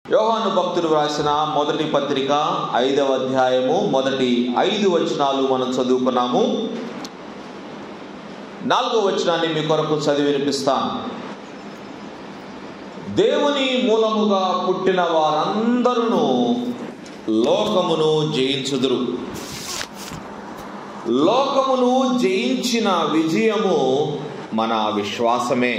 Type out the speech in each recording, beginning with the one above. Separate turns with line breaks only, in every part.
యోహాను భక్తుడు వ్రాసిన మొదటి పత్రిక 5వ అధ్యాయము మొదటి 5 వచనాలు మనం చదువుకున్నాము. 4వ వచనాన్ని మీ కొరకు చదివి వినిపిస్తాను. దేవుని మూలముగా పుట్టిన వారందరూ లోకమును జయించుదురు. లోకమును జయించిన విజయము మన విశ్వాసమే.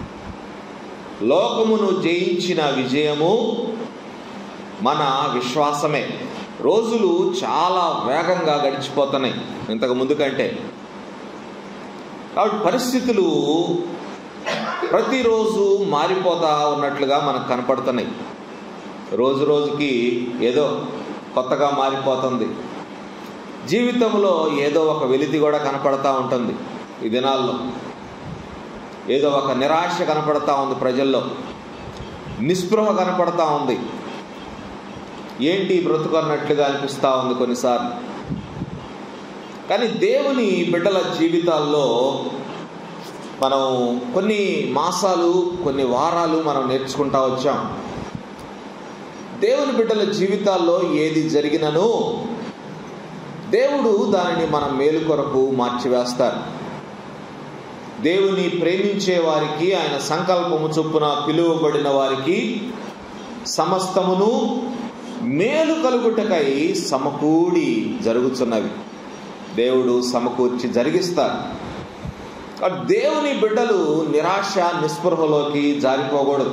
లోకమును జయించిన విజయము మన విశ్వాసమే. రోజులు చాలా వేగంగా గడిచిపోతున్నాయి ఇంతకు ముందు కంటే. కాబట్టి పరిస్థితులు ప్రతిరోజు మారిపోతా ఉన్నట్లుగా మనకు కనపడుతున్నాయి. రోజు రోజుకి ఏదో కొత్తగా మారిపోతుంది. జీవితంలో ఏదో ఒక వెలితి కూడా కనపడతా ఉంటుంది. ఈ దినాల్లో ఏదో ఒక నిరాశ కనపడతా ఉంది, ప్రజల్లో నిస్పృహ కనపడతా ఉంది. ఏంటి బ్రతుకు అన్నట్లుగా అనిపిస్తూ ఉంది కొన్నిసార్లు. కానీ దేవుని బిడ్డల జీవితాల్లో మనం కొన్ని మాసాలు, కొన్ని వారాలు మనం నేర్చుకుంటా వచ్చాం. దేవుని బిడ్డల జీవితాల్లో ఏది జరిగినను దేవుడు దానిని మన మేలు కొరకు మార్చివేస్తారు. దేవుని ప్రేమించే వారికి, ఆయన సంకల్పము చొప్పున పిలువబడిన వారికి సమస్తమును మేలు కలుగుటకై సమకూడి జరుగుతున్నవి. దేవుడు సమకూర్చి జరిగిస్తారు. దేవుని బిడ్డలు నిరాశ, నిస్పృహలోకి జారిపోకూడదు.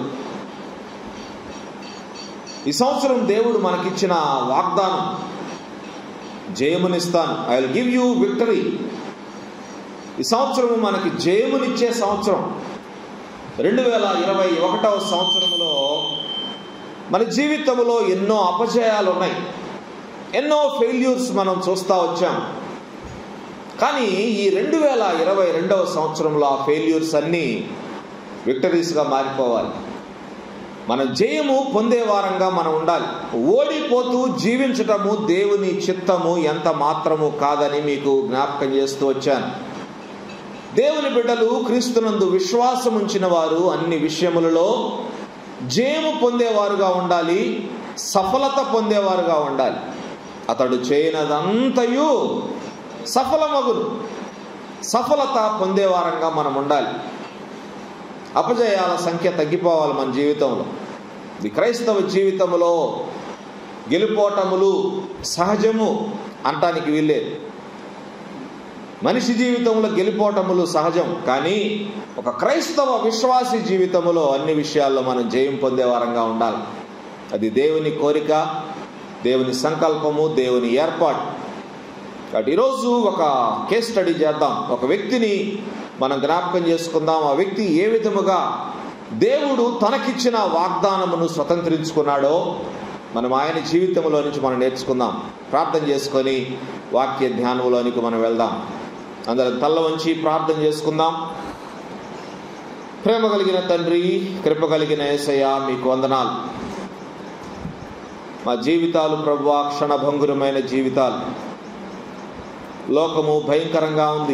ఈ సంవత్సరం దేవుడు మనకిచ్చిన వాగ్దానం, జయమునిస్తాను, I will give you victory. ఈ సంవత్సరం మనకి జయమునిచ్చే సంవత్సరం. 2021వ సంవత్సరంలో మన జీవితంలో ఎన్నో అపజయాలు ఉన్నాయి, ఎన్నో ఫెయిల్యూర్స్ మనం చూస్తూ వచ్చాం. కానీ ఈ 2022వ సంవత్సరంలో ఆ ఫెయిల్యూర్స్ అన్నీ విక్టరీస్గా మారిపోవాలి. మన జయము పొందే వారంగా మనం ఉండాలి. ఓడిపోతూ జీవించటము దేవుని చిత్తము ఎంత మాత్రము కాదని మీకు జ్ఞాపకం చేస్తూ వచ్చాను. దేవుని బిడ్డలు, క్రీస్తునందు విశ్వాసం ఉంచిన వారు అన్ని విషయములలో జయము పొందేవారుగా ఉండాలి, సఫలత పొందేవారుగా ఉండాలి. అతడు చేయనదంతయు సఫలమగును. సఫలత పొందేవారంగా మనం ఉండాలి. అపజయాల సంఖ్య తగ్గిపోవాలి మన జీవితంలో. ఈ క్రైస్తవ జీవితంలో గెలుపోటములు సహజము అంటానికి వీల్లేదు. మనిషి జీవితంలో గెలిపోటములు సహజం. కానీ ఒక క్రైస్తవ విశ్వాసి జీవితంలో అన్ని విషయాల్లో మనం జయం పొందేవారంగా ఉండాలి. అది దేవుని కోరిక, దేవుని సంకల్పము, దేవుని ఏర్పాటు. కాబట్టి ఈరోజు ఒక కేస్ స్టడీ చేద్దాం. ఒక వ్యక్తిని మనం జ్ఞాపకం చేసుకుందాం. ఆ వ్యక్తి ఏ విధముగా దేవుడు తనకిచ్చిన వాగ్దానమును స్వతంత్రించుకున్నాడో మనం ఆయన జీవితంలో నుంచి మనం నేర్చుకుందాం. ప్రార్థన చేసుకొని వాక్య ధ్యానంలోనికి మనం వెళ్దాం. అందరం తల్ల వంచి ప్రార్థన చేసుకుందాం. ప్రేమ కలిగిన తండ్రి, కృప కలిగిన యేసయ్య, మీకు వందనాలు. మా జీవితాలు ప్రభువా క్షణభంగురమైన జీవితాలు. లోకము భయంకరంగా ఉంది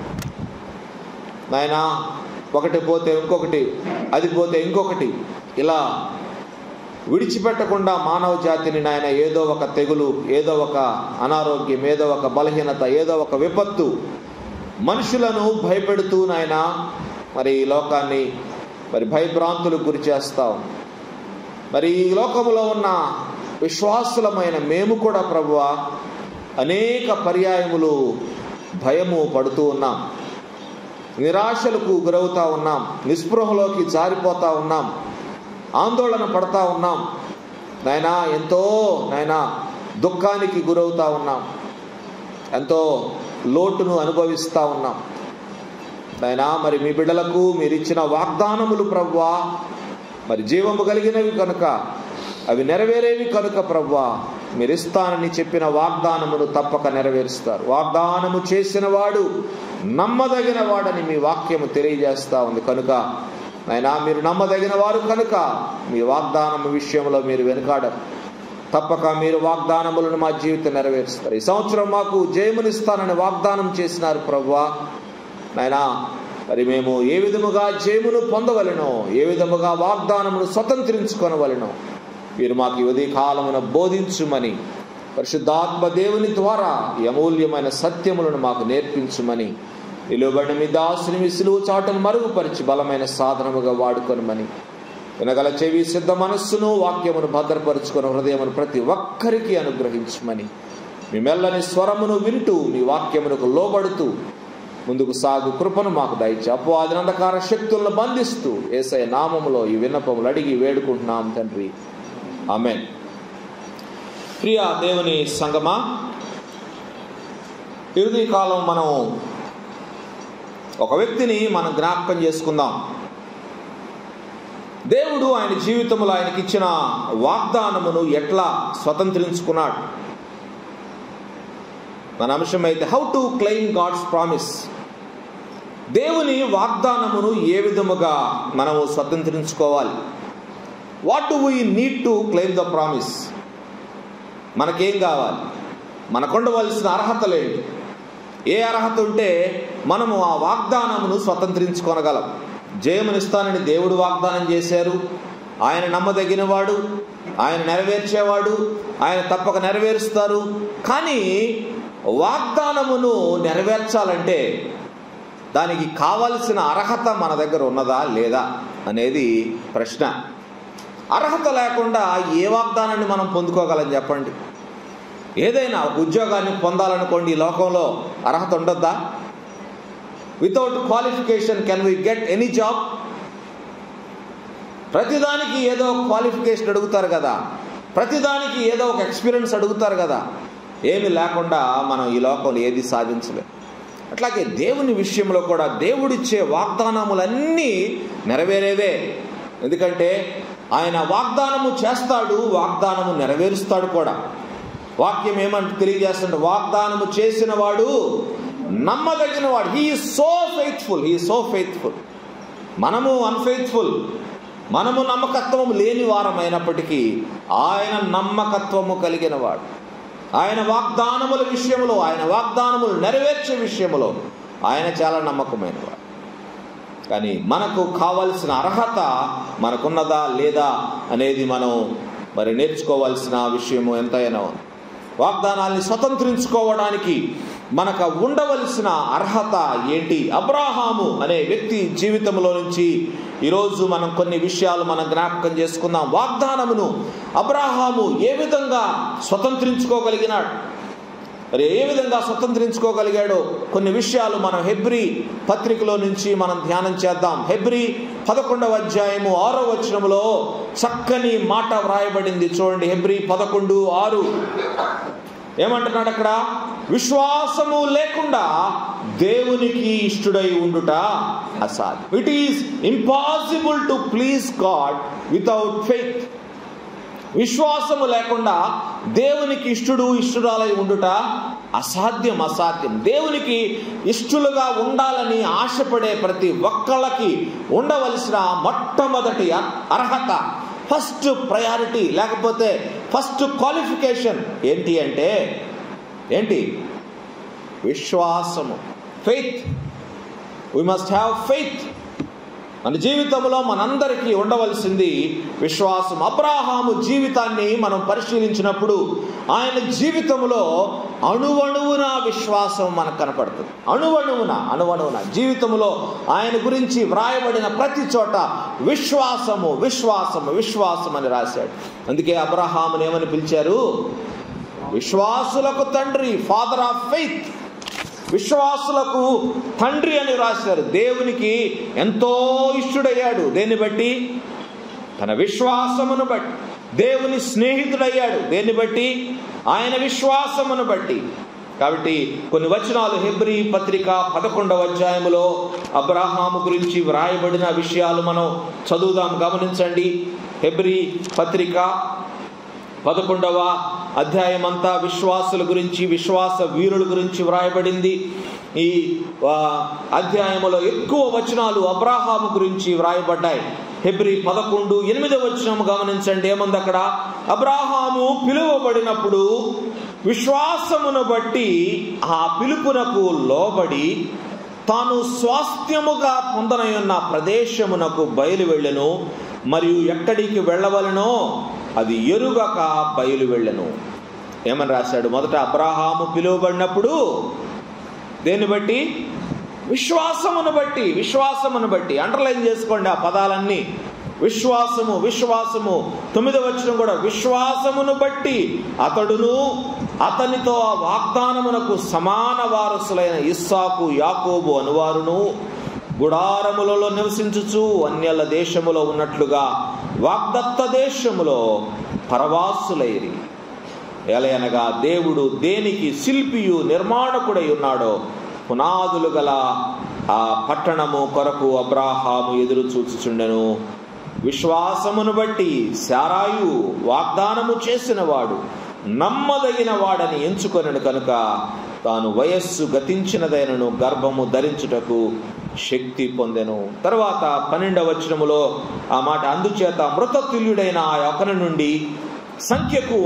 నాయనా. ఒకటి పోతే ఇంకొకటి, అది పోతే ఇంకొకటి, ఇలా విడిచిపెట్టకుండా మానవ జాతిని నాయన ఏదో ఒక తెగులు, ఏదో ఒక అనారోగ్యం, ఏదో ఒక బలహీనత, ఏదో ఒక విపత్తు మనుషులను భయపెడుతూ నాయన మరి ఈ లోకాన్ని మరి భయభ్రాంతులకు గురి చేస్తావు. మరి ఈ లోకములో ఉన్న విశ్వాసులమైన మేము కూడా ప్రభువా అనేక పర్యాయములు భయము పడుతూ ఉన్నాం, నిరాశలకు గురవుతూ ఉన్నాం, నిస్పృహలోకి జారిపోతూ ఉన్నాం, ఆందోళన పడతా ఉన్నాం నాయనా. ఎంతో నాయనా దుఃఖానికి గురవుతూ ఉన్నాం, ఎంతో లోటును అనుభవిస్తూ ఉన్నాం నాయనా. మరి మీ బిడ్డలకు మీరు ఇచ్చిన వాగ్దానములు ప్రభువా మరి జీవము కలిగినవి కనుక, అవి నెరవేరేవి కనుక ప్రభువా మీరు ఇస్తానని చెప్పిన వాగ్దానమును తప్పక నెరవేరుస్తారు. వాగ్దానము చేసిన వాడు నమ్మదగిన వాడని మీ వాక్యము తెలియజేస్తూ ఉంది కనుక నాయనా, మీరు నమ్మదగిన వారు కనుక మీ వాగ్దానము విషయంలో మీరు వెనుకాడరు. తప్పక మీరు వాగ్దానములను మా జీవితం నెరవేరుస్తారు. ఈ సంవత్సరం మాకు జయమునిస్తానని వాగ్దానం చేసినారు ప్రభువా నాయనా. మరి మేము ఏ విధముగా జయమును పొందవలెనో, ఏ విధముగా వాగ్దానమును స్వతంత్రించుకొనవలెనో వీరు మాకు ఉదయ కాలమున బోధించుమని, పరిశుద్ధాత్మ దేవుని ద్వారా ఈ అమూల్యమైన సత్యములను మాకు నేర్పించుమని, నిలువబడిన మీ దాసుని మీ సిలువ చాటును మరుగుపరిచి బలమైన సాధనముగా వాడుకొనమని, వినగల చెవి సిద్ధ మనస్సును వాక్యమును భద్రపరుచుకుని హృదయమును ప్రతి ఒక్కరికి అనుగ్రహించమని, మీ మెల్లని స్వరమును వింటూ మీ వాక్యమునకు లోబడుతూ ముందుకు సాగు కృపను మాకు దయచి అపవాది అంధకార శక్తులను బంధిస్తూ యేసయ్య నామములో ఈ విన్నపములు అడిగి వేడుకుంటున్నాం తండ్రి, ఆమేన్. ప్రియ దేవుని సంగమా, ఈ కాలం మనం ఒక వ్యక్తిని మనం జ్ఞాపకం చేసుకుందాం. దేవుడు ఆయన జీవితంలో ఆయనకి ఇచ్చిన వాగ్దానమును ఎట్లా స్వతంత్రించుకున్నాడు. మన అంశం అయితే how to claim God's promise. దేవుని వాగ్దానమును ఏ విధముగా మనము స్వతంత్రించుకోవాలి. What do we need to claim the promise. మనకేం కావాలి, మనకుండవలసిన అర్హతలేంటి, ఏ అర్హత ఉంటే మనము ఆ వాగ్దానమును స్వతంత్రించుకొనగలం. జయమునిస్తానని దేవుడు వాగ్దానం చేశారు. ఆయన నమ్మదగినవాడు, ఆయన నెరవేర్చేవాడు, ఆయన తప్పక నెరవేరుస్తారు. కానీ వాగ్దానమును నెరవేర్చాలంటే దానికి కావలసిన అర్హత మన దగ్గర ఉన్నదా లేదా అనేది ప్రశ్న. అర్హత లేకుండా ఏ వాగ్దానాన్ని మనం పొందుకోగలం చెప్పండి. ఏదైనా ఉద్యోగాన్ని పొందాలనుకోండి, ఈ లోకంలో అర్హత ఉండొద్దా? Without qualification can we get any job? ప్రతిదానికి ఏదో క్వాలిఫికేషన్ అడుగుతారు కదా, ప్రతిదానికి ఏదో ఒక ఎక్స్పీరియన్స్ అడుగుతారు కదా. ఏమి లేకుండా మనం ఈ లోకంలో ఏది సాధించలేం. అట్లాగే దేవుని విషయంలో కూడా దేవుడిచ్చే వాగ్దానములన్నీ నెరవేరేవే. ఎందుకంటే ఆయన వాగ్దానము చేస్తాడు, వాగ్దానము నెరవేరుస్తాడు కూడా. వాక్యం ఏమంటే తెలియజేస్తుంటే, వాగ్దానము చేసిన వాడు నమ్మదగిన వాడు. He is so faithful, he is so faithful. మనము అన్ఫెయిత్ఫుల్, మనము నమ్మకత్వము లేని వారమైనప్పటికీ ఆయన నమ్మకత్వము కలిగిన వాడు. ఆయన వాగ్దానముల విషయంలో, ఆయన వాగ్దానములు నెరవేర్చే విషయంలో ఆయన చాలా నమ్మకమైన వాడు. కానీ మనకు కావలసిన అర్హత మనకున్నదా లేదా అనేది మనం నేర్చుకోవాల్సిన విషయము ఎంతైనా ఉంది. వాగ్దానాన్ని స్వతంత్రించుకోవడానికి మనకు ఉండవలసిన అర్హత ఏంటి? అబ్రాహాము అనే వ్యక్తి జీవితంలో నుంచి ఈరోజు మనం కొన్ని విషయాలు మనం జ్ఞాపకం చేసుకుందాం. వాగ్దానమును అబ్రాహాము ఏ విధంగా స్వతంత్రించుకోగలిగినాడు, మరి ఏ విధంగా స్వతంత్రించుకోగలిగాడో కొన్ని విషయాలు మనం హెబ్రీ పత్రికలో నుంచి మనం ధ్యానం చేద్దాం. హెబ్రీ 11వ అధ్యాయము 6వ వచనములో చక్కని మాట వ్రాయబడింది. చూడండి, హెబ్రీ 11:6 ఏమంటున్నాడు అక్కడ? విశ్వాసము లేకుండా దేవునికి ఇష్టుడై ఉండుట అసాధ్యం. It is impossible to please God without faith. విశ్వాసము లేకుండా దేవునికి ఇష్టురాలై ఉండుట అసాధ్యం, అసాధ్యం. దేవునికి ఇష్టులుగా ఉండాలని ఆశపడే ప్రతి ఒక్కళ్ళకి ఉండవలసిన మొట్టమొదటి అర్హత, ఫస్ట్ ప్రయారిటీ, లేకపోతే ఫస్ట్ క్వాలిఫికేషన్ ఏంటి అంటే ఏంటి? విశ్వాసము, faith. We must have faith. మన జీవితంలో మనందరికీ ఉండవలసింది విశ్వాసం. అబ్రాహాము జీవితాన్ని మనం పరిశీలించినప్పుడు ఆయన జీవితంలో అణువణువున విశ్వాసం మనకు కనపడుతుంది. అణువణువున జీవితంలో ఆయన గురించి వ్రాయబడిన ప్రతి చోట విశ్వాసము విశ్వాసము విశ్వాసం అని రాశాడు. అందుకే అబ్రాహాముని ఏమని పిలిచారు? విశ్వాసులకు తండ్రి, ఫాదర్ ఆఫ్ ఫెయిత్. విశ్వాసులకు తండ్రి అని రాశారు. దేవునికి ఎంతో ఇష్టుడయ్యాడు. దేన్ని బట్టి? తన విశ్వాసమును బట్టి. దేవుని స్నేహితుడయ్యాడు. దేన్ని బట్టి? ఆయన విశ్వాసమును బట్టి. కాబట్టి కొన్ని వచనాలు హెబ్రీ పత్రిక 11వ అధ్యాయములో అబ్రాహాము గురించి వ్రాయబడిన విషయాలు మనం చదువుదాం, గమనించండి. హెబ్రీ పత్రిక 11వ అధ్యాయం అంతా విశ్వాసుల గురించి, విశ్వాస వీరుల గురించి వ్రాయబడింది. ఈ అధ్యాయములో ఎక్కువ వచనాలు అబ్రాహాము గురించి వ్రాయబడ్డాయి. హెబ్రీ 11:8 వచనం గమనించండి, ఏముంది అక్కడ? అబ్రాహాము పిలువబడినప్పుడు విశ్వాసమును బట్టి ఆ పిలుపునకు లోబడి తాను స్వాస్థ్యముగా పొందనయున్న ప్రదేశమునకు బయలు వెళ్ళెను. మరియు ఎక్కడికి వెళ్ళవలనో అది ఎరుగక బయలు వెళ్ళెను. ఏమని రాశాడు? మొదట అబ్రాహాము పిలువబడినప్పుడు దేన్ని బట్టి? విశ్వాసమును బట్టి. విశ్వాసమును బట్టి అండర్లైన్ చేసుకోండి ఆ పదాలన్నీ. విశ్వాసము, విశ్వాసము. 9వ వచనం కూడా విశ్వాసమును బట్టి అతడును అతనితో ఆ వాగ్దానమునకు సమాన వారసులైన ఇస్సాకు, యాకోబు అనువారును గుడారములలో నివసించుచు అన్యుల దేశములో ఉన్నట్లుగా వాగ్దత్త దేశములో పరవాసులైరి. ఎలయనగా దేవుడు దేనికి శిల్పియు నిర్మాణకుడై ఉన్నాడో పునాదులు గల ఆ పట్టణము కొరకు అబ్రాహాము ఎదురు చూచుచుండెను. విశ్వాసమును బట్టి శారాయు వాగ్దానము చేసిన వాడు నమ్మదగిన వాడని ఎంచుకొనెను కనుక తాను వయస్సు గతించినదైనను గర్భము ధరించుటకు శక్తి పొందెను. తర్వాత 12వ వచనములో ఆ మాట, అందుచేత మృతతుల్యుడైన ఆ ఒకని నుండి సంఖ్యకు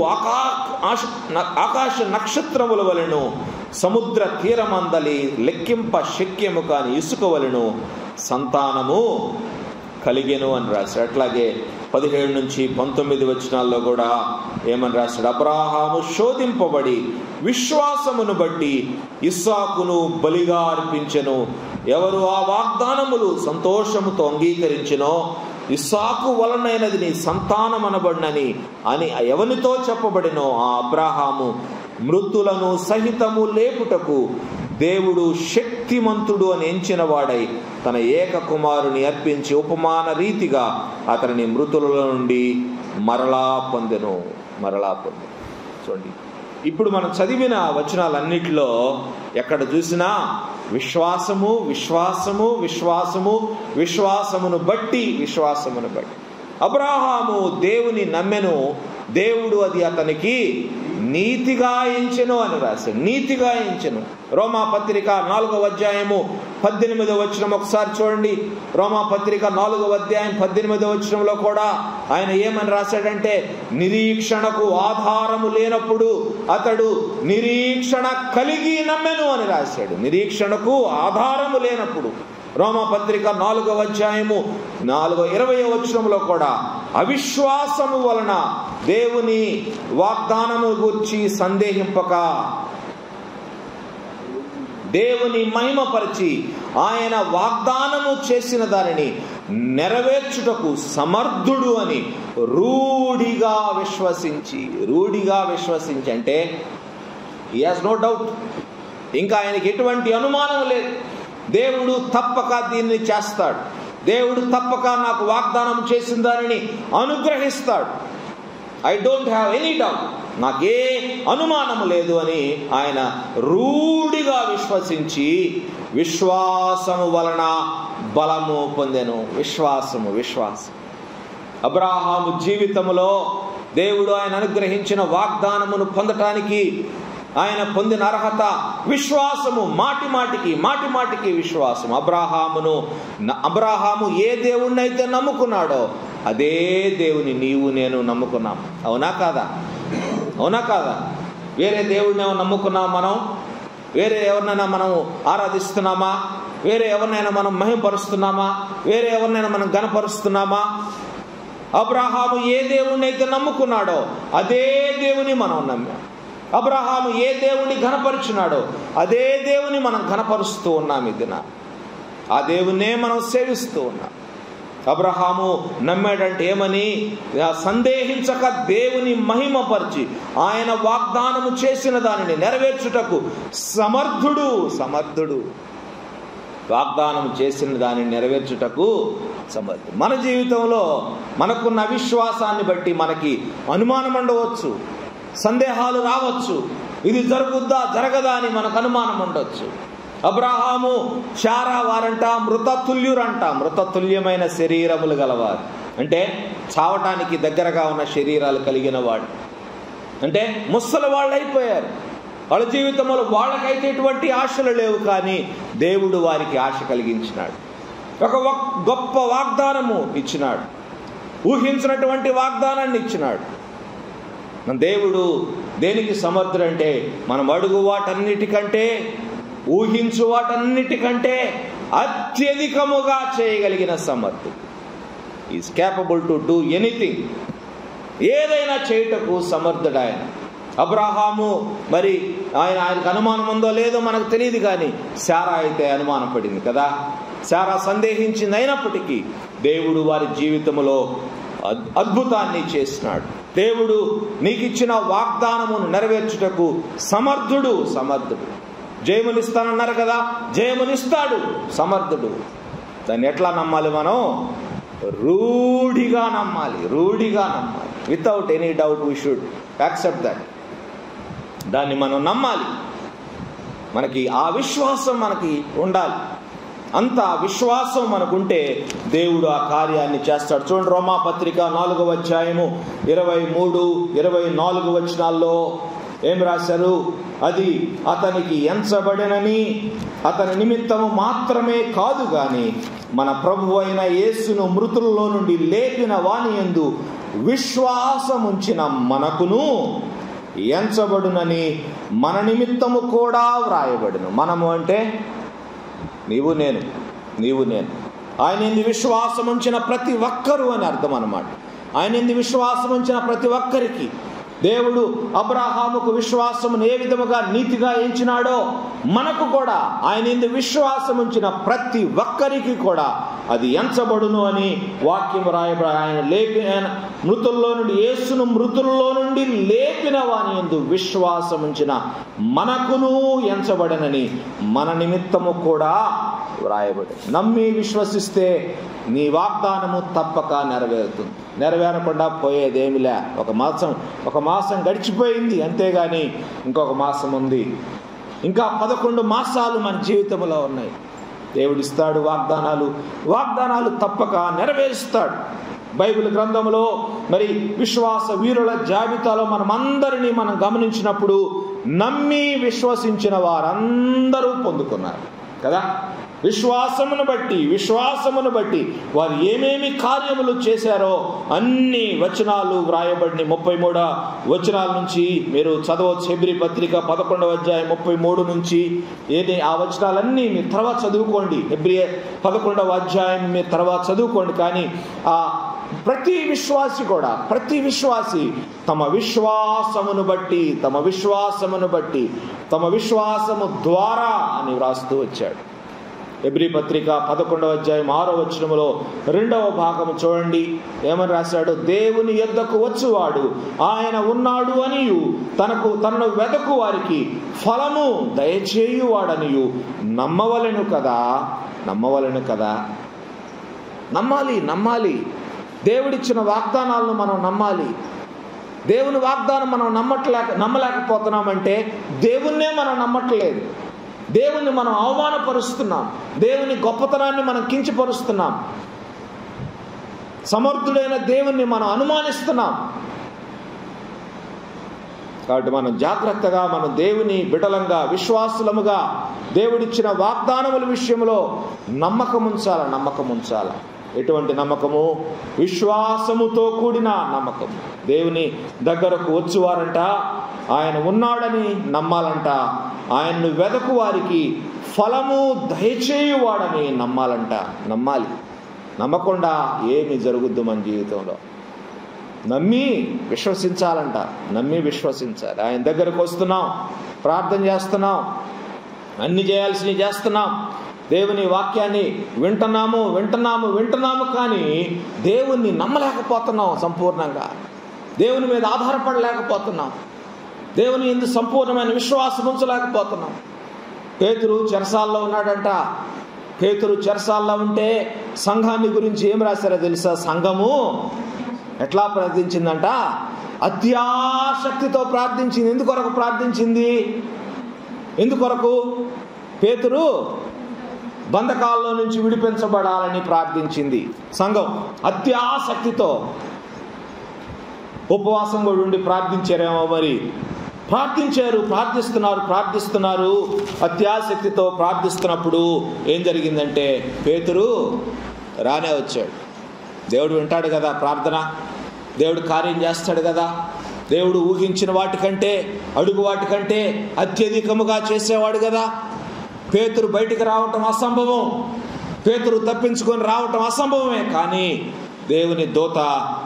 ఆకాశ నక్షత్రముల వలెను సముద్ర తీరమందలి లెక్కింప శక్యము కాని ఇసుక వలెను సంతానము కలిగెను అని రాశాడు. అట్లాగే 17 నుంచి 19 వచనాల్లో కూడా ఏమని రాశాడు? అబ్రాహాము శోధింపబడి విశ్వాసమును బట్టి ఇస్సాకును బలిగా అర్పించెను. ఎవరు ఆ వాగ్దానములు సంతోషముతో అంగీకరించెనో ఇస్సాకు వలనైనది నీ సంతానం అనబడినని అని ఎవనితో చెప్పబడినో ఆ అబ్రాహాము మృతులను సహితము లేపుటకు దేవుడు శక్తిమంతుడు అని ఎంచిన వాడై తన ఏక కుమారుని అర్పించి ఉపమాన రీతిగా అతనిని మృతుల నుండి మరలా పొందెను. చూడండి, ఇప్పుడు మనం చదివిన వచనాలన్నిటిలో ఎక్కడ చూసినా విశ్వాసము, విశ్వాసము, విశ్వాసము, విశ్వాసమును బట్టి. అబ్రాహాము దేవుని నమ్మెను, దేవుడు అది అతనికి నీతిగా ఎంచెను అని రాశాడు. నీతిగా ఎంచెను. రోమా పత్రిక 4వ అధ్యాయము 18వ వచనం ఒకసారి చూడండి. రోమా పత్రిక 4వ అధ్యాయం 18వ వచనంలో కూడా ఆయన ఏమని రాశాడంటే, నిరీక్షణకు ఆధారము లేనప్పుడు అతడు నిరీక్షణ కలిగి నమ్మెను అని రాశాడు. నిరీక్షణకు ఆధారము లేనప్పుడు. రోమా పత్రిక 4వ అధ్యాయము 20వ వచనంలో కూడా అవిశ్వాసము వలన దేవుని వాగ్దానము గురించి సందేహింపక దేవుని మహిమపరిచి ఆయన వాగ్దానము చేసిన దానిని నెరవేర్చుటకు సమర్థుడు అని రూఢిగా విశ్వసించి అంటే he has no doubt, ఇంకా ఆయనకి ఎటువంటి అనుమానం లేదు. దేవుడు తప్పక దీన్ని చేస్తాడు, దేవుడు తప్పక నాకు వాగ్దానం చేసిన దానిని అనుగ్రహిస్తాడు. I don't have any doubt, నాకే అనుమానము లేదు అని ఆయన రూఢిగా విశ్వసించి విశ్వాసము వలన బలము పొందెను. విశ్వాసం. అబ్రాహాము జీవితములో దేవుడు ఆయన అనుగ్రహించిన వాగ్దానమును పొందటానికి ఆయన పొందిన అర్హత విశ్వాసము. మాటిమాటికి విశ్వాసం. అబ్రాహాము ఏ దేవుణ్ణైతే నమ్ముకున్నాడో అదే దేవుని నీవు నేను నమ్ముకున్నాం. అవునా కాదా? వేరే దేవుడిని నమ్ముకున్నాం మనం? వేరే ఎవరినైనా మనం ఆరాధిస్తున్నామా? వేరే ఎవరినైనా మనం మహిమపరుస్తున్నామా? వేరే ఎవరినైనా మనం గణపరుస్తున్నామా? అబ్రాహాము ఏ దేవుణ్ణి అయితే నమ్ముకున్నాడో అదే దేవుని మనం నమ్మాం. అబ్రాహాము ఏ దేవుని ఘనపరుచున్నాడో అదే దేవుని మనం ఘనపరుస్తూ ఉన్నాం. ఇది ఆ దేవునే మనం సేవిస్తూ ఉన్నాం. అబ్రహాము నమ్మాడంటే ఏమని? సందేహించక దేవుని మహిమపరిచి ఆయన వాగ్దానము చేసిన దానిని నెరవేర్చుటకు సమర్థుడు. వాగ్దానం చేసిన దానిని నెరవేర్చుటకు సమర్థుడు. మన జీవితంలో మనకున్న అవిశ్వాసాన్ని బట్టి మనకి అనుమానం ఉండవచ్చు, సందేహాలు రావచ్చు. ఇది జరుగుద్దా జరగదా అని మనకు అనుమానం ఉండొచ్చు. అబ్రాహాము శారా వారంట మృతతుల్యమైన శరీరములు గలవారు. అంటే చావటానికి దగ్గరగా ఉన్న శరీరాలు కలిగిన వాడు. అంటే ముసలి వాళ్ళు అయిపోయారు. వాళ్ళ జీవితంలో వాళ్ళకైతే ఎటువంటి ఆశలు లేవు, కానీ దేవుడు వారికి ఆశ కలిగించినాడు. ఒక గొప్ప వాగ్దానము ఇచ్చినాడు, ఊహించినటువంటి వాగ్దానాన్ని ఇచ్చినాడు. దేవుడు దేనికి సమర్థుడంటే మనం అడుగు వాటన్నిటికంటే, ఊహించు వాటన్నిటికంటే అత్యధికముగా చేయగలిగిన సమర్థుడు. Is capable to do anything ఏదైనా చేయుటకు సమర్థుడు ఆయన. అబ్రహాము మరి ఆయనకు అనుమానం ఉందో లేదో మనకు తెలియదు, కానీ శారా అయితే అనుమానం పడింది కదా. శారా సందేహించింది, అయినప్పటికీ దేవుడు వారి జీవితంలో అద్భుతాన్ని చేసినాడు. దేవుడు నీకు ఇచ్చిన వాగ్దానమును నెరవేర్చుటకు సమర్థుడు. జయమునిస్తానన్నారు కదా, జయమునిస్తాడు, సమర్థుడు. దాన్ని ఎట్లా నమ్మాలి? మనం రూఢిగా నమ్మాలి. Without any doubt we should accept that. దాన్ని మనం నమ్మాలి. మనకి ఆ విశ్వాసం మనకి ఉండాలి. అంత విశ్వాసం మనకుంటే దేవుడు ఆ కార్యాన్ని చేస్తాడు. చూడండి, రోమాపత్రిక 4వ అధ్యాయము 23-24 వచనాల్లో ఏం రాశారు? అది అతనికి ఎంచబడినని అతని నిమిత్తము మాత్రమే కాదు గాని మన ప్రభువు అయిన యేసును మృతుల్లో నుండి లేపిన వాని యందు విశ్వాసముంచిన మనకును ఎంచబడునని మన నిమిత్తము కూడా వ్రాయబడును. మనము అంటే నీవు నేను. ఆయన ఎందు విశ్వాసం ఉంచిన ప్రతి ఒక్కరు అని అర్థం అన్నమాట. ఆయన ఎందు విశ్వాసం ఉంచిన ప్రతి ఒక్కరికి దేవుడు అబ్రహాముకు విశ్వాసమును ఏ విధముగా నీతిగా ఎంచినాడో మనకు కూడా ఆయన ఎందు విశ్వాసం ఉంచిన ప్రతి ఒక్కరికి కూడా అది ఎంచబడును అని వాక్యం రాయబడి, ఆయన మృతుల్లో నుండి యేసును మృతుల్లో నుండి లేపిన వాని యందు విశ్వాసం ఉంచిన మనకును ఎంచబడనని మన నిమిత్తము కూడా వ్రాయబడి. నమ్మి విశ్వసిస్తే నీ వాగ్దానము తప్పక నెరవేరుతుంది. నెరవేరకుండా పోయేదేమిలే. ఒక మాసం గడిచిపోయింది, అంతేగాని ఇంకొక మాసం ఉంది. ఇంకా 11 మాసాలు మన జీవితంలో ఉన్నాయి. దేవుడిస్తాడు వాగ్దానాలు తప్పక నెరవేరుస్తాడు. బైబిల్ గ్రంథంలో మరి విశ్వాస వీరుల జాబితాలో మనమందరినీ మనం గమనించినప్పుడు నమ్మి విశ్వసించిన వారందరూ పొందుకున్నారు కదా. విశ్వాసమును బట్టి వారు ఏమేమి కార్యములు చేశారో అన్ని వచనాలు వ్రాయబడిన 33 వచనాల నుంచి మీరు చదవచ్చు. హెబ్రీ పత్రిక 11వ అధ్యాయం 33 నుంచి ఆ వచనాలన్నీ మీరు తర్వాత చదువుకోండి. హెబ్రీ 11వ అధ్యాయం మీరు తర్వాత చదువుకోండి. కానీ ఆ ప్రతి విశ్వాసి తమ విశ్వాసమును బట్టి తమ విశ్వాసము ద్వారా అని వ్రాస్తూ వచ్చాడు. హెబ్రీ పత్రిక 11వ అధ్యాయం 6వ వచనములో 2వ భాగము చూడండి, ఏమని రాశాడు? దేవుని యొద్దకు వచ్చువాడు ఆయన ఉన్నాడు అనియు తనను వెదకు వారికి ఫలము దయచేయువాడనియు నమ్మవలెను కదా. నమ్మాలి. దేవుడిచ్చిన వాగ్దానాలను మనం నమ్మాలి. దేవుని వాగ్దానం మనం నమ్మలేకపోతున్నామంటే దేవుణ్ణే మనం నమ్మట్లేదు. దేవుణ్ణి మనం అవమానపరుస్తున్నాం. దేవుని గొప్పతనాన్ని మనం కించపరుస్తున్నాం. సమర్థుడైన దేవుణ్ణి మనం అనుమానిస్తున్నాం. కాబట్టి మనం జాగ్రత్తగా మనం దేవుని బిడలంగా విశ్వాసులముగా దేవుడిచ్చిన వాగ్దానముల విషయంలో నమ్మకం ఉంచాల. ఎటువంటి నమ్మకము? విశ్వాసముతో కూడిన నమ్మకం. దేవుని దగ్గరకు వచ్చువారంట ఆయన ఉన్నాడని నమ్మాలంట. ఆయన్ను వెదకు వారికి ఫలము దయచేయువాడని నమ్మాలి. నమ్మకుండా ఏమి జరుగుద్దు మన జీవితంలో? నమ్మి విశ్వసించాలి. ఆయన దగ్గరకు వస్తున్నాం, ప్రార్థన చేస్తున్నాం, అన్ని చేయాల్సినవి చేస్తున్నాం, దేవుని వాక్యాన్ని వింటున్నాము. కానీ దేవుణ్ణి నమ్మలేకపోతున్నాం. సంపూర్ణంగా దేవుని మీద ఆధారపడలేకపోతున్నాం. దేవుని యందు సంపూర్ణమైన విశ్వాసం ఉంచలేకపోతున్నాం. పేతురు చెరసాల్లో ఉన్నాడంట. పేతురు చెరసాల్లో ఉంటే సంఘాన్ని గురించి ఏం రాశారో తెలుసా? సంఘము ఎట్లా ప్రార్థించిందంట? అత్యాశక్తితో ప్రార్థించింది. ఎందుకొరకు ప్రార్థించింది? ఎందుకొరకు? పేతురు బంధకాల్లో నుంచి విడిపించబడాలని ప్రార్థించింది. సంఘం అత్యాశక్తితో ఉపవాసం కూడా ఉండి ప్రార్థించారేమో. మరి ప్రార్థిస్తున్నారు. అత్యాశక్తితో ప్రార్థిస్తున్నప్పుడు ఏం జరిగిందంటే పేతురు రానే వచ్చాడు. దేవుడు వింటాడు కదా ప్రార్థన, దేవుడు కార్యం చేస్తాడు కదా. దేవుడు ఊహించిన వాటికంటే అడుగు వాటికంటే అత్యధికముగా చేసేవాడు కదా. పేతురు బయటికి రావటం అసంభవం, పేతురు తప్పించుకొని రావటం అసంభవమే. కానీ దేవుని దూత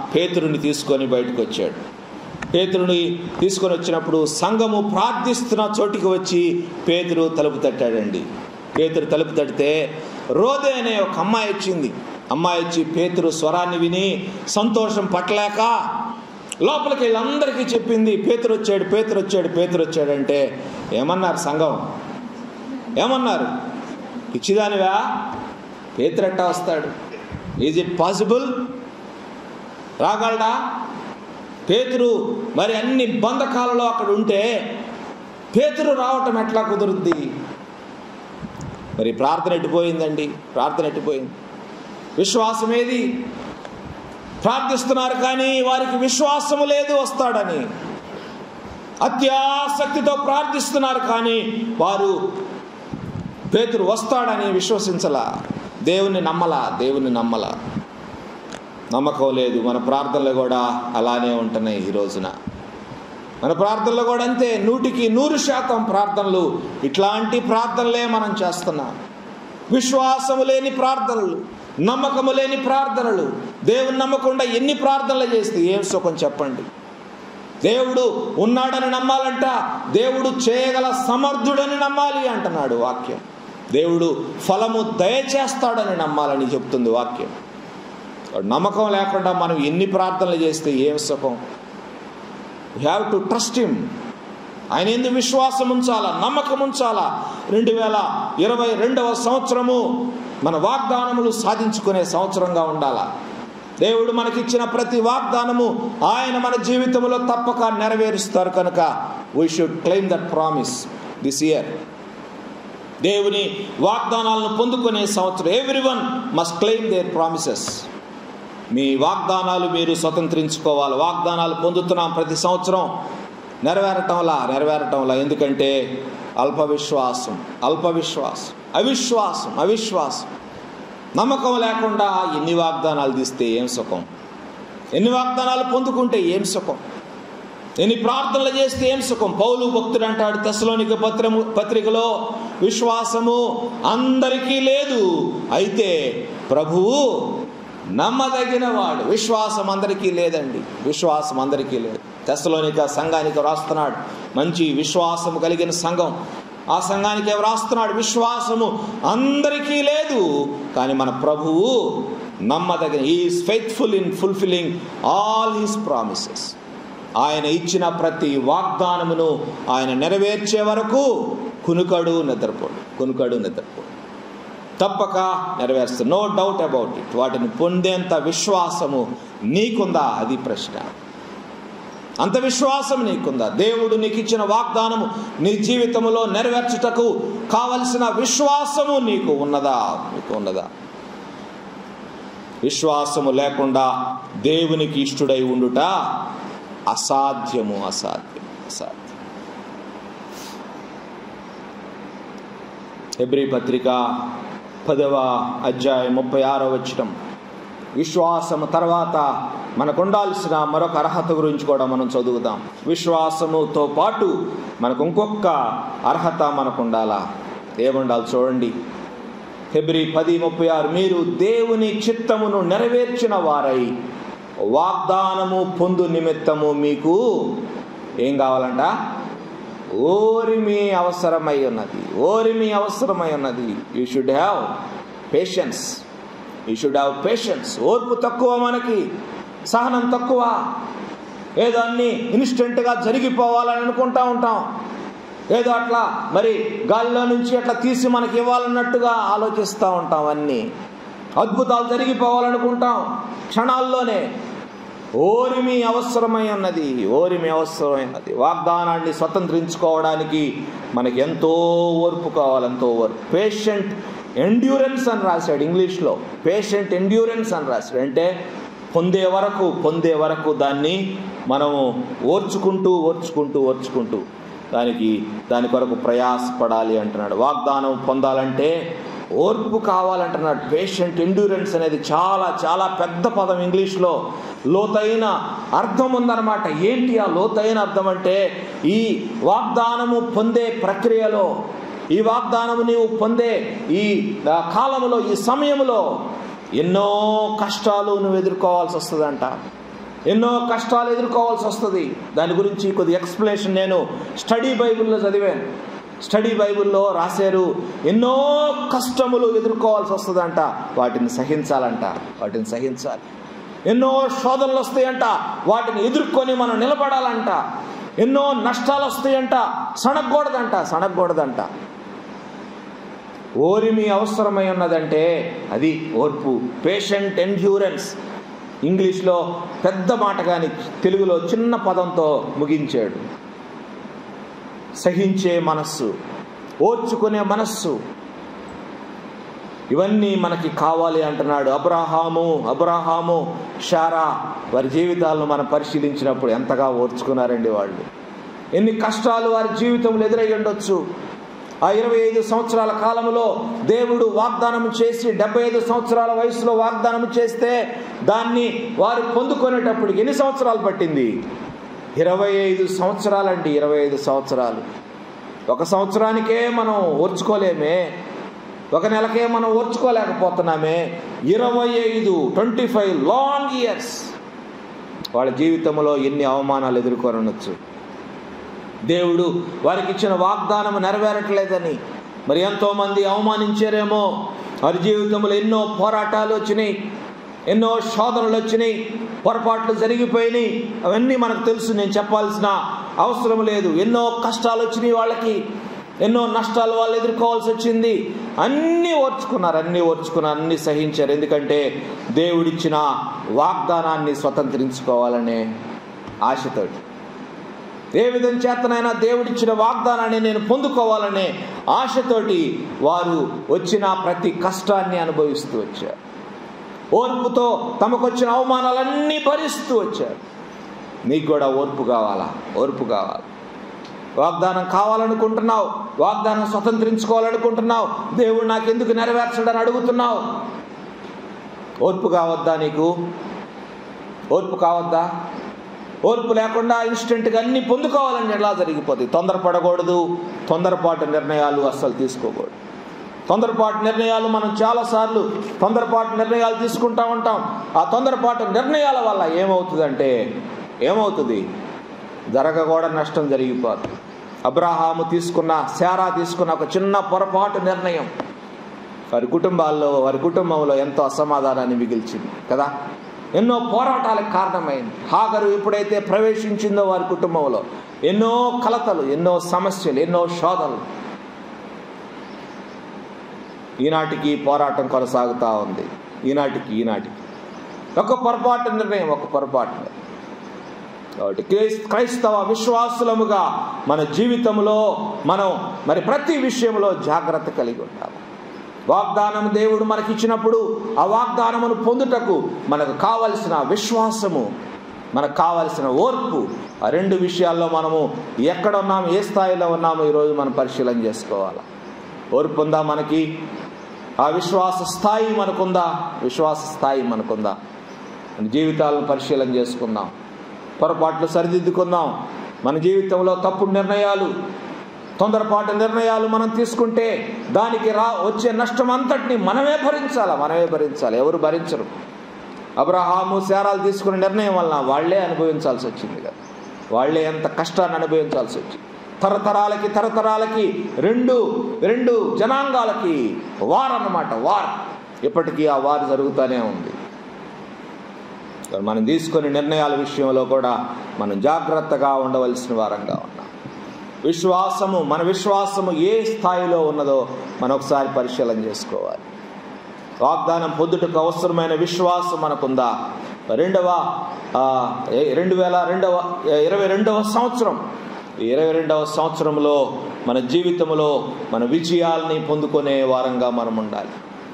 పేతురుని తీసుకొని బయటకు వచ్చాడు. పేతురుని తీసుకొని వచ్చినప్పుడు సంఘము ప్రార్థిస్తున్న చోటికి వచ్చి పేతురు తలుపు తట్టాడండి. పేతురు తలుపు తడితే రోదే అనే ఒక అమ్మాయి వచ్చింది. అమ్మాయి వచ్చి పేతురు స్వరాన్ని విని సంతోషం పట్టలేక లోపలికి వీళ్ళందరికీ చెప్పింది, పేతురు వచ్చాడు, పేతురు వచ్చాడు, పేతురు వచ్చాడంటే ఏమన్నారు సంఘం? ఏమన్నారు? పిచ్చిదానివా, పేతురట్టా వస్తాడు? Is it possible? రాగలడా? పేతురు మరి అన్ని బంధకాలలో అక్కడ ఉంటే పేతురు రావటం ఎట్లా కుదురుద్ది? మరి ప్రార్థన ఎట్టిపోయిందండి, ప్రార్థన ఎట్టిపోయింది. విశ్వాసం ఏది? ప్రార్థిస్తున్నారు కానీ వారికి విశ్వాసము లేదు వస్తాడని. అత్యాసక్తితో ప్రార్థిస్తున్నారు కానీ వారు పేతురు వస్తాడని విశ్వసించలా, దేవుని నమ్మలా, దేవుని నమ్మలా. నమ్మకం లేదు. మన ప్రార్థనలు కూడా అలానే ఉంటున్నాయి. ఈ రోజున మన ప్రార్థనలు కూడా అంతే. 100% ప్రార్థనలు ఇట్లాంటి ప్రార్థనలే మనం చేస్తున్నాం. విశ్వాసము లేని ప్రార్థనలు, నమ్మకము లేని ప్రార్థనలు. దేవుని నమ్మకుండా ఎన్ని ప్రార్థనలు చేస్తే ఏం సుఖం చెప్పండి? దేవుడు ఉన్నాడని నమ్మాలంట, దేవుడు చేయగల సమర్థుడని నమ్మాలి అంటున్నాడు వాక్యం. దేవుడు ఫలము దయచేస్తాడని నమ్మాలని చెప్తుంది వాక్యం. నమ్మకం లేకుండా మనం ఎన్ని ప్రార్థనలు చేస్తే ఏం సుఖం? You have to trust him. ఆయన ఎందుకు విశ్వాసం ఉంచాలా, నమ్మకం ఉంచాలా. 2022వ సంవత్సరము మన వాగ్దానములు సాధించుకునే సంవత్సరంగా ఉండాలా. దేవుడు మనకిచ్చిన ప్రతి వాగ్దానము ఆయన మన జీవితంలో తప్పక నెరవేరుస్తారు కనుక we should claim that promise this year. దేవుని వాగ్దానాలను పొందుకునే సంవత్సరం. Everyone must claim their promises. మీ వాగ్దానాలు మీరు స్వతంత్రించుకోవాలి. వాగ్దానాలు పొందుతున్నాం ప్రతి సంవత్సరం, నెరవేరటంలా. ఎందుకంటే అవిశ్వాసం, నమ్మకం లేకుండా ఎన్ని వాగ్దానాలు తీస్తే ఏం సుఖం? ఎన్ని వాగ్దానాలు పొందుకుంటే ఏం సుఖం? ఎన్ని ప్రార్థనలు చేస్తే ఏం సుఖం? పౌలు భక్తుడు అంటాడు తెస్సలోనిక పత్రికలో, విశ్వాసము అందరికీ లేదు, అయితే ప్రభువు నమ్మదగిన వాడు. విశ్వాసం అందరికీ లేదండి, విశ్వాసం అందరికీ లేదు. తెస్సలోనిక సంఘానికి రాస్తున్నాడు, మంచి విశ్వాసము కలిగిన సంఘం. ఆ సంఘానికి ఎవరు రాస్తున్నాడు? విశ్వాసము అందరికీ లేదు, కానీ మన ప్రభువు నమ్మదగిన. He is faithful in fulfilling all his promises. ఆయన ఇచ్చిన ప్రతి వాగ్దానమును ఆయన నెరవేర్చే వరకు కునుకడు నిద్రపోడు, తప్పక నెరవేరుస్తాడు. No doubt about it. వాటిని పొందేంత విశ్వాసము నీకుందా? అది ప్రశ్న. అంత విశ్వాసం నీకుందా? దేవుడు నీకు ఇచ్చిన వాగ్దానము నీ జీవితంలో నెరవేర్చుటకు కావలసిన విశ్వాసము నీకు ఉన్నదా? విశ్వాసము లేకుండా దేవునికి ఇష్టుడై ఉండుట అసాధ్యము. హెబ్రీ పత్రిక 10వ అధ్యాయం 36వ వచనం. విశ్వాసము తర్వాత మనకు ఉండాల్సిన మరొక అర్హత గురించి కూడా మనం చదువుదాం. విశ్వాసముతో పాటు మనకు ఇంకొక అర్హత మనకు ఉండాలా. ఏముండాలి చూడండి. హెబ్రీ 10:36. మీరు దేవుని చిత్తమును నెరవేర్చిన వారై వాగ్దానము పొందు నిమిత్తము మీకు ఏం కావాలంట? ఓరిమి అవసరమై ఉన్నది. You should have patience. ఓర్పు తక్కువ, మనకి సహనం తక్కువ. ఏదో అన్ని ఇన్స్టెంట్గా జరిగిపోవాలని అనుకుంటా ఉంటాం. ఏదో అట్లా మరి గాలిలో నుంచి అట్లా తీసి మనకి ఇవ్వాలన్నట్టుగా ఆలోచిస్తూ ఉంటాం. అన్నీ అద్భుతాలు జరిగిపోవాలనుకుంటాం క్షణాల్లోనే. ఓరిమి అవసరమై ఉన్నది. వాగ్దానాన్ని స్వతంత్రించుకోవడానికి మనకి ఎంతో ఓర్పు కావాలి, పేషెంట్ ఎండ్యూరెన్స్ అని రాశాడు ఇంగ్లీష్లో. పేషెంట్ ఎండ్యూరెన్స్ అని రాశాడు. అంటే పొందే వరకు దాన్ని మనము ఓర్చుకుంటూ దాని కొరకు ప్రయాసపడాలి అంటున్నాడు. వాగ్దానం పొందాలంటే ఓర్పు కావాలంటున్నాడు. పేషెంట్ ఎండ్యూరెన్స్ అనేది చాలా చాలా పెద్ద పదం ఇంగ్లీష్లో. లోతైన అర్థం ఉందన్నమాట. ఏంటి ఆ లోతైన అర్థం అంటే, ఈ వాగ్దానము పొందే ప్రక్రియలో, ఈ వాగ్దానము నీవు పొందే ఈ కాలంలో, ఈ సమయంలో ఎన్నో కష్టాలు నువ్వు ఎదుర్కోవాల్సి వస్తుందంట.
ఎన్నో కష్టాలు ఎదుర్కోవాల్సి వస్తుంది. దాని గురించి కొద్ది ఎక్స్ప్లెనేషన్ నేను స్టడీ బైబిల్లో చదివాను. స్టడీ బైబిల్లో రాశారు, ఎన్నో కష్టములు ఎదుర్కోవాల్సి వస్తుందంట, వాటిని సహించాలంట, వాటిని సహించాలి. ఎన్నో శోధనలు వస్తాయంట, వాటిని ఎదుర్కొని మనం నిలబడాలంట. ఎన్నో నష్టాలు వస్తాయంట, సణగకూడదంట. ఓరిమి అవసరమై ఉన్నదంటే అది ఓర్పు, పేషెంట్ ఎండ్యూరెన్స్. ఇంగ్లీష్లో పెద్ద మాట కానీ తెలుగులో చిన్న పదంతో ముగించాడు. సహించే మనస్సు, ఓర్చుకునే మనస్సు, ఇవన్నీ మనకి కావాలి అంటున్నాడు. అబ్రహాము శారా వారి జీవితాలను మనం పరిశీలించినప్పుడు ఎంతగా ఓర్చుకున్నారండి వాళ్ళు. ఎన్ని కష్టాలు వారి జీవితంలో ఎదురై ఉండొచ్చు. ఆ 25 సంవత్సరాల కాలంలో దేవుడు వాగ్దానం చేసి 75 సంవత్సరాల వయసులో వాగ్దానం చేస్తే దాన్ని వారు పొందుకునేటప్పటికి ఎన్ని సంవత్సరాలు పట్టింది? 25 సంవత్సరాలండి. 25 సంవత్సరాలు. ఒక సంవత్సరానికే మనం ఓర్చుకోలేమే, ఒక నెలకే మనం ఓర్చుకోలేకపోతున్నామే. 25 లాంగ్ ఇయర్స్ వాళ్ళ జీవితంలో ఎన్ని అవమానాలు ఎదుర్కొని ఉండొచ్చు. దేవుడు వారికి ఇచ్చిన వాగ్దానం నెరవేరట్లేదని మరి ఎంతోమంది అవమానించారేమో. వారి జీవితంలో ఎన్నో పోరాటాలు వచ్చినాయి, ఎన్నో శోధనలు వచ్చినాయి, పొరపాట్లు జరిగిపోయినాయి. అవన్నీ మనకు తెలుసు, నేను చెప్పాల్సిన అవసరం లేదు. ఎన్నో కష్టాలు వచ్చినాయి వాళ్ళకి, ఎన్నో నష్టాలు వాళ్ళు ఎదుర్కోవాల్సి వచ్చింది. అన్నీ ఓర్చుకున్నారు, అన్నీ సహించారు. ఎందుకంటే దేవుడిచ్చిన వాగ్దానాన్ని స్వతంత్రించుకోవాలనే ఆశతోటి, ఏ విధం చేతనైనా దేవుడిచ్చిన వాగ్దానాన్ని నేను పొందుకోవాలనే ఆశతోటి వారు వచ్చిన ప్రతి కష్టాన్ని అనుభవిస్తూ వచ్చారు. ఓర్పుతో తమకొచ్చిన అవమానాలన్నీ భరిస్తూ వచ్చారు. నీకు కూడా ఓర్పు కావాలా? ఓర్పు కావాలి. వాగ్దానం కావాలనుకుంటున్నావు, వాగ్దానం స్వతంత్రించుకోవాలనుకుంటున్నావు, దేవుడు నాకెందుకు నెరవేర్చడని అడుగుతున్నావు. ఓర్పు కావద్దా నీకు? ఓర్పు కావద్దా? ఓర్పు లేకుండా ఇన్స్టెంట్గా అన్ని పొందుకోవాలని ఎలా జరిగిపోతుంది. తొందరపడకూడదు, తొందరపాటు నిర్ణయాలు అస్సలు తీసుకోకూడదు. తొందరపాటు నిర్ణయాలు మనం చాలాసార్లు తొందరపాటు నిర్ణయాలు తీసుకుంటూ ఉంటాం. ఆ తొందరపాటు నిర్ణయాల వల్ల ఏమవుతుంది? జరగకూడని నష్టం జరిగిపోతుంది. అబ్రహాము శారా తీసుకున్న ఒక చిన్న పొరపాటు నిర్ణయం వారి కుటుంబంలో ఎంతో అసమాధానాన్ని మిగిల్చింది కదా. ఎన్నో పోరాటాలకు కారణమైంది. హాగరు ఎప్పుడైతే ప్రవేశించిందో వారి కుటుంబంలో ఎన్నో కలతలు, ఎన్నో సమస్యలు, ఎన్నో శోధనలు. ఈనాటికి పోరాటం కొనసాగుతూ ఉంది. ఈనాటికి ఒక పొరపాటు నిర్ణయం. కాబట్టి క్రైస్తవ విశ్వాసులముగా మన జీవితంలో మనం మరి ప్రతి విషయంలో జాగ్రత్త కలిగి ఉండాలి. వాగ్దానం దేవుడు మనకిచ్చినప్పుడు ఆ వాగ్దానమును పొందుటకు మనకు కావలసిన విశ్వాసము, మనకు కావలసిన ఓర్పు, ఆ 2 విషయాల్లో మనము ఎక్కడ ఉన్నాము, ఏ స్థాయిలో ఉన్నామో ఈరోజు మనం పరిశీలన చేసుకోవాలి. ఓర్పు ఉందా మనకి? ఆ విశ్వాస స్థాయి మనకుందా? మన జీవితాలను పరిశీలన చేసుకుందాం, పొరపాట్లు సరిదిద్దుకుందాం. మన జీవితంలో తప్పుడు నిర్ణయాలు, తొందరపాటు నిర్ణయాలు మనం తీసుకుంటే దానికి వచ్చే నష్టం అంతటిని మనమే భరించాలి. ఎవరు భరించరు. అబ్రహాము శారాలు తీసుకున్న నిర్ణయం వలన వాళ్లే అనుభవించాల్సి వచ్చింది కదా. వాళ్లే ఎంత కష్టాన్ని అనుభవించాల్సి వచ్చింది. తరతరాలకి రెండు జనాంగాలకి వారన్నమాట. ఇప్పటికీ ఆ వారు జరుగుతూనే ఉంది. మనం తీసుకునే నిర్ణయాల విషయంలో కూడా మనం జాగ్రత్తగా ఉండవలసిన వారంగా ఉన్నాం. మన విశ్వాసము ఏ స్థాయిలో ఉన్నదో మనం ఒకసారి పరిశీలన చేసుకోవాలి. వాగ్దానం పొందుటకు అవసరమైన విశ్వాసం మనకుందా? 2022వ సంవత్సరంలో మన జీవితంలో మన విజయాలని పొందుకునే వారంగా మనం ఉండాలి.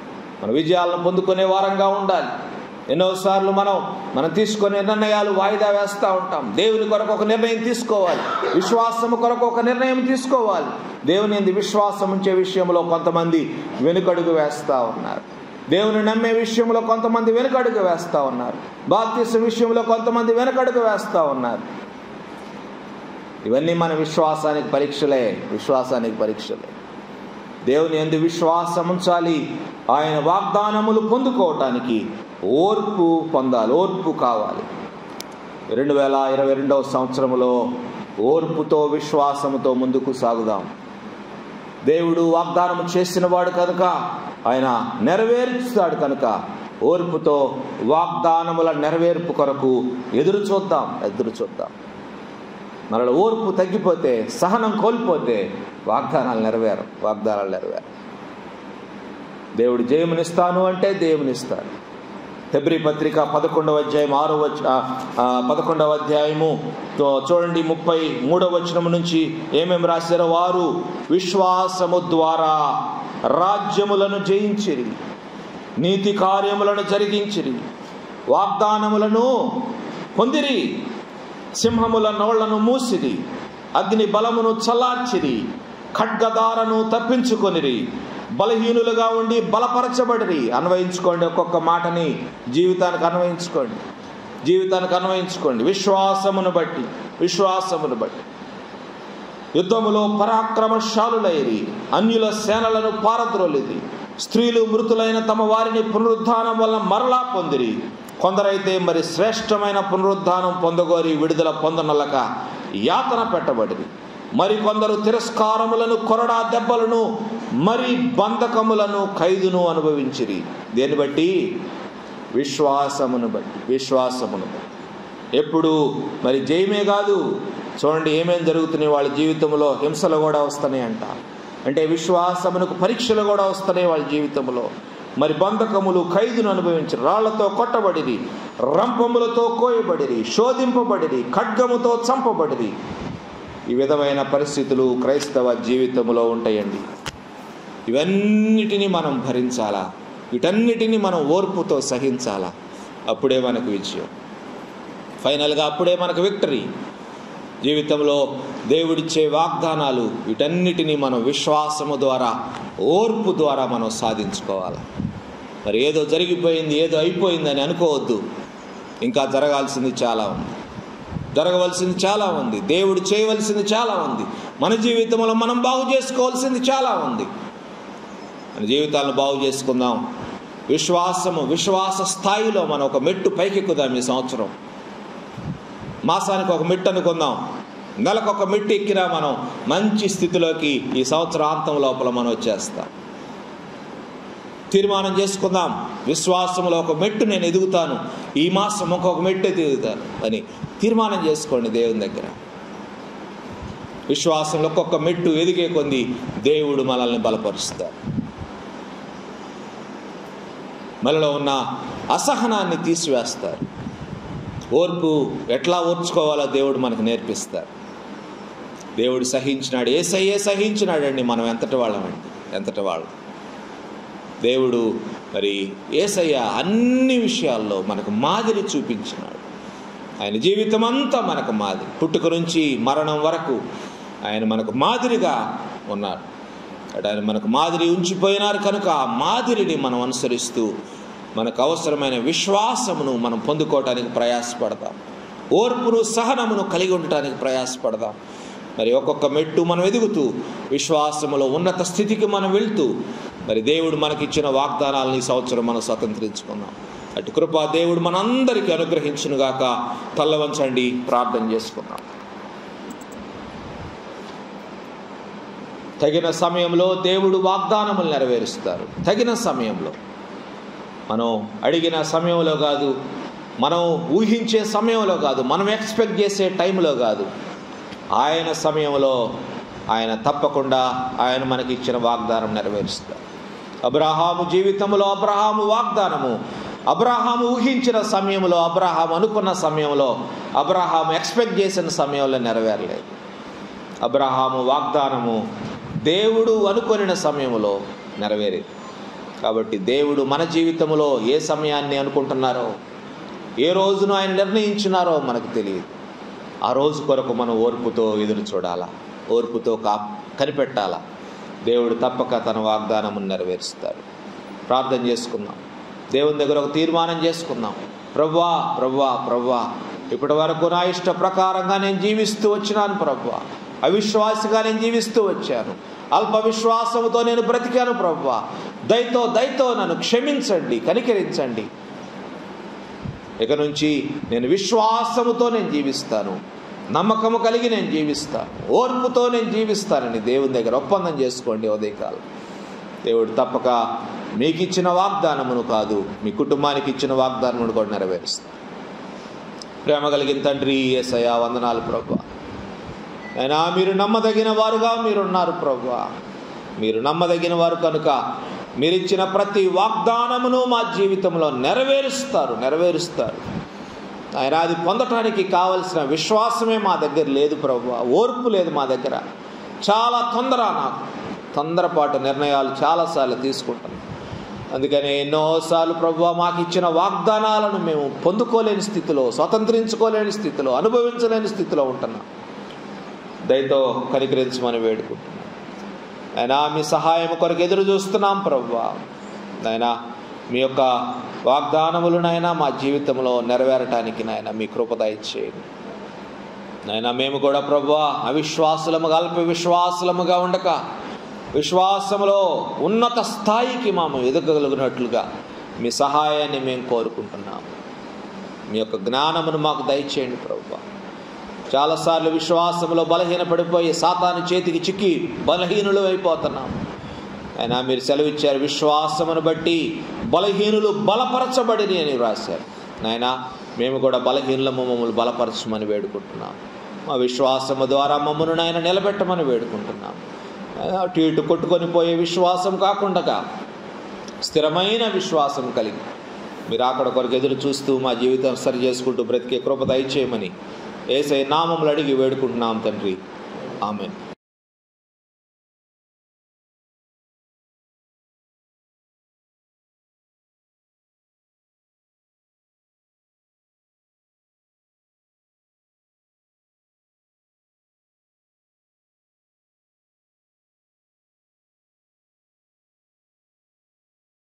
ఎన్నోసార్లు మనం తీసుకునే నిర్ణయాలు వాయిదా వేస్తూ ఉంటాం. దేవుని కొరకు ఒక నిర్ణయం తీసుకోవాలి, విశ్వాసము కొరకు ఒక నిర్ణయం తీసుకోవాలి. దేవుని యందు విశ్వాసం ఉంచే విషయంలో కొంతమంది వెనుకడుగు వేస్తూ ఉన్నారు. దేవుని నమ్మే విషయంలో కొంతమంది వెనుకడుగు వేస్తూ ఉన్నారు. బాప్తిసం విషయంలో కొంతమంది వెనుకడుగు వేస్తూ ఉన్నారు. ఇవన్నీ మన విశ్వాసానికి పరీక్షలే. దేవుని యందు విశ్వాసం ఉంచాలి. ఆయన వాగ్దానములు పొందుకోవటానికి ఓర్పు పొందాలి, ఓర్పు కావాలి. 2022వ సంవత్సరంలో ఓర్పుతో విశ్వాసముతో ముందుకు సాగుదాం. దేవుడు వాగ్దానం చేసిన వాడు కనుక ఆయన నెరవేర్చుతాడు కనుక ఓర్పుతో వాగ్దానముల నెరవేర్పు కొరకు ఎదురు చూద్దాం. మనలో ఓర్పు తగ్గిపోతే, సహనం కోల్పోతే వాగ్దానాలు నెరవేరు. దేవుడు జయమునిస్తాను అంటే జయమునిస్తాడు. హెబ్రీ పత్రిక 11వ అధ్యాయము చూడండి, 33వ వచనం నుంచి ఏమేమి రాశారో. వారు విశ్వాసము ద్వారా రాజ్యములను జయించిరి, నీతి కార్యములను జరిగించిరి, వాగ్దానములను పొందిరి, సింహముల నోళ్లను మూసిరి, అగ్ని బలమును చల్లార్చిరి, ఖడ్గదారను తప్పించుకొనిరి, బలహీనులుగా ఉండి బలపరచబడిరి. అన్వయించుకోండి, ఒక్కొక్క మాటని జీవితానికి అన్వయించుకోండి. విశ్వాసమును బట్టి యుద్ధములో పరాక్రమశాలులైరి, అన్యుల సేనలను పారద్రోలిది, స్త్రీలు మృతులైన తమ వారిని పునరుద్ధానం వలన మరలా పొందిరి. కొందరైతే మరి శ్రేష్టమైన పునరుద్ధానం పొందగోరి విడుదల పొందనలక యాతన పెట్టబడిరి. మరి కొందరు తిరస్కారములను, కొరడా దెబ్బలను, మరి బంధకములను, ఖైదును అనుభవించిరి. దేని బట్టి? విశ్వాసమును బట్టి. ఎప్పుడు మరి జయమే కాదు. చూడండి ఏమేం జరుగుతున్నాయి వాళ్ళ జీవితంలో. హింసలు కూడా వస్తున్నాయి అంటే విశ్వాసమునకు పరీక్షలు కూడా వస్తున్నాయి వాళ్ళ జీవితంలో. మరి బంధకములు, ఖైదును అనుభవించి, రాళ్లతో కొట్టబడిరి, రంపములతో కోయబడిరి, శోధింపబడిరి, ఖడ్గముతో చంపబడిరి. ఈ విధమైన పరిస్థితులు క్రైస్తవ జీవితంలో ఉంటాయండి. ఇవన్నిటినీ మనం భరించాలా, వీటన్నిటినీ మనం ఓర్పుతో సహించాలా. అప్పుడే మనకు విజయం, ఫైనల్గా అప్పుడే మనకు విక్టరీ. జీవితంలో దేవుడిచ్చే వాగ్దానాలు వీటన్నిటినీ మనం విశ్వాసము ద్వారా, ఓర్పు ద్వారా మనం సాధించుకోవాలి. మరి ఏదో జరిగిపోయింది, ఏదో అయిపోయిందని అనుకోవద్దు. ఇంకా జరగాల్సింది చాలా ఉంది. దేవుడు చేయవలసింది చాలా ఉంది. మన జీవితంలో మనం బాగు చేసుకోవాల్సింది చాలా ఉంది. మన జీవితాలను బాగు చేసుకుందాం. విశ్వాస స్థాయిలో మనం ఒక మెట్టు పైకెక్కుదాం. ఈ సంవత్సరం మాసానికి ఒక మెట్టు అనుకుందాం, నెలకు ఒక మెట్టు ఎక్కినా మనం మంచి స్థితిలోకి ఈ సంవత్సరాంతం లోపల మనం వచ్చేస్తాం. తీర్మానం చేసుకుందాం, విశ్వాసంలో ఒక మెట్టు నేను ఎదుగుతాను, ఈ మాసం ఇంకొక మెట్టు ఎదుగుతాను అని తీర్మానం చేసుకోండి. దేవుని దగ్గర విశ్వాసంలో ఒక్కొక్క మెట్టు ఎదిగే కొంది దేవుడు మనల్ని బలపరుస్తాడు. మనలో ఉన్న అసహనాన్ని తీసివేస్తారు. ఓర్పు ఎట్లా ఓర్చుకోవాలో దేవుడు మనకు నేర్పిస్తారు. దేవుడు సహించినాడు, యేసయ్యే సహించినాడండి. మనం ఎంతటి వాళ్ళం. దేవుడు మరి యేసయ్య అన్ని విషయాల్లో మనకు మాదిరి చూపించినాడు. ఆయన జీవితం అంతా మనకు మాదిరి, పుట్టుక నుంచి మరణం వరకు ఆయన మనకు మాదిరిగా ఉన్నాడు. ఆయన మనకు మాదిరి ఉంచిపోయినారు కనుక ఆ మాదిరిని మనం అనుసరిస్తూ మనకు అవసరమైన విశ్వాసమును మనం పొందుకోవటానికి ప్రయాసపడదాం. ఓర్పును, సహనమును కలిగి ఉండటానికి ప్రయాసపడదాం. మరి ఒక్కొక్క మెట్టు మనం ఎదుగుతూ విశ్వాసములో ఉన్నత స్థితికి మనం వెళ్తూ మరి దేవుడు మనకిచ్చిన వాగ్దానాలను ఈ సంవత్సరం మనం స్వతంత్రించుకుందాం. అటు కృప దేవుడు మనందరికీ అనుగ్రహించునుగాక. తల్ల వంచండి, ప్రార్థన చేసుకుందాం. తగిన సమయంలో దేవుడు వాగ్దానములు నెరవేరుస్తారు. తగిన సమయంలో, మనం అడిగిన సమయంలో కాదు, మనం ఊహించే సమయంలో కాదు, మనం ఎక్స్పెక్ట్ చేసే టైంలో కాదు, ఆయన సమయంలో ఆయన తప్పకుండా ఆయన మనకి ఇచ్చిన వాగ్దానం నెరవేరుస్తారు. అబ్రహాము జీవితంలో అబ్రహాము వాగ్దానము, అబ్రహాము ఊహించిన సమయంలో, అబ్రహాము అనుకున్న సమయంలో, అబ్రహాము ఎక్స్పెక్ట్ చేసిన సమయంలో నెరవేరలేదు. అబ్రహాము వాగ్దానము దేవుడు అనుకొనిన సమయంలో నెరవేరేది. కాబట్టి దేవుడు మన జీవితంలో ఏ సమయాన్ని అనుకుంటున్నారో, ఏ రోజును ఆయన నిర్ణయించినారో మనకు తెలియదు. ఆ రోజు కొరకు మనం ఓర్పుతో ఎదురు చూడాలా, ఓర్పుతో కనిపెట్టాలా. దేవుడు తప్పక తన వాగ్దానమును నెరవేరుస్తాడు. ప్రార్థన చేసుకుందాం. దేవుని దగ్గర ఒక తీర్మానం చేసుకుందాం. ప్రభువా ప్రభువా ప్రభువా, ఇప్పటి వరకు నా ఇష్ట ప్రకారంగా నేను జీవిస్తూ వచ్చినాను ప్రభువా, అవిశ్వాసిగా నేను జీవిస్తూ వచ్చాను, అల్ప విశ్వాసముతో నేను బ్రతికాను ప్రభువా, దయతో నన్ను క్షమించండి, కనికరించండి.
ఇక నుంచి నేను విశ్వాసముతో నేను జీవిస్తాను, నమ్మకము కలిగి నేను జీవిస్తాను, ఓర్పుతో నేను జీవిస్తానని దేవుని దగ్గర ఒప్పందం చేసుకోండి. ఉదయకాలం దేవుడు తప్పక మీకు ఇచ్చిన వాగ్దానమును కాదు, మీ కుటుంబానికి ఇచ్చిన వాగ్దానమును కూడా నెరవేరుస్తాను. ప్రేమ కలిగిన తండ్రి యేసయ్యా, వందనాలు ప్రభువా. అయినా మీరు నమ్మదగిన వారుగా మీరున్నారు ప్రభువా. మీరు నమ్మదగిన వారు కనుక మీరిచ్చిన ప్రతి వాగ్దానమును మా జీవితంలో నెరవేరుస్తారు. ఆయన అది పొందటానికి కావలసిన విశ్వాసమే మా దగ్గర లేదు ప్రభువా. ఓర్పు లేదు మా దగ్గర. చాలా తొందరపాటు నిర్ణయాలు చాలాసార్లు తీసుకుంటాం. అందుకని ఎన్నోసార్లు ప్రభువా మాకు ఇచ్చిన వాగ్దానాలను మేము పొందుకోలేని స్థితిలో, స్వతంత్రించుకోలేని స్థితిలో, అనుభవించలేని స్థితిలో ఉంటున్నాం. దయతో కనికరించమని వేడుకుంటున్నాం. అయినా మీ సహాయం కొరకు ఎదురు చూస్తున్నాం ప్రభువా. నాయనా మీ యొక్క వాగ్దానములనైనా మా జీవితంలో నెరవేరటానికి నాయన మీ కృప దయచేయండి. నాయనా మేము కూడా ప్రభువా అవిశ్వాసులముగా, అల్ప విశ్వాసులముగా ఉండక విశ్వాసములో ఉన్నత స్థాయికి మేము ఎదగగలిగినట్లుగా మీ సహాయాన్ని మేము కోరుకుంటున్నాము. మీ యొక్క జ్ఞానమును మాకు దయచేయండి ప్రభువా. చాలాసార్లు విశ్వాసంలో బలహీనపడిపోయి సాతాను చేతికి చిక్కి బలహీనులు అయిపోతున్నాము. అయినా మీరు సెలవిచ్చారు, విశ్వాసమును బట్టి బలహీనులు బలపరచబడిని అని రాశారు. నాయనా మేము కూడా బలహీనులము, మమ్మల్ని బలపరచమని వేడుకుంటున్నాము. మా విశ్వాసము ద్వారా మమ్మల్ని నాయన నిలబెట్టమని వేడుకుంటున్నాము. అటు ఇటు కొట్టుకొని పోయే విశ్వాసం కాకుండా స్థిరమైన విశ్వాసం కలిగి మీరు అక్కడ కొరకు ఎదురు చూస్తూ మా జీవితం సరి చేసుకుంటూ బ్రతికే కృప దయచేయమని యేసయ్య నామములో అడిగి వేడుకుంటున్నాం తండ్రి. ఆమేన్.